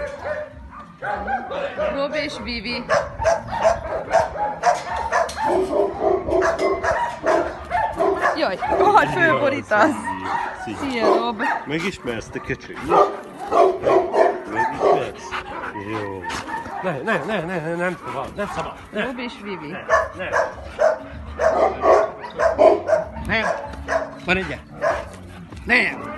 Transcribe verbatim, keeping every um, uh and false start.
Rob és Vivi. Jaj, hát fölborítasz. Szia, Rob. Megismersz, te kecső? Megismersz? Jó. Ne, ne, ne, ne, ne, nem szabad, nem szabad. Ne. Rob és Vivi. Ne, ne. Nem. Van egy. Nem.